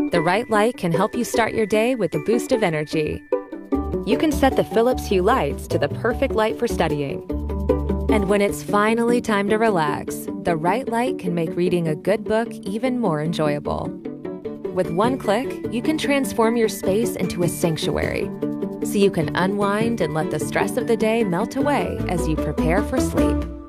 The right light can help you start your day with a boost of energy. You can set the Philips Hue lights to the perfect light for studying. And when it's finally time to relax, the right light can make reading a good book even more enjoyable. With one click, you can transform your space into a sanctuary, so you can unwind and let the stress of the day melt away as you prepare for sleep.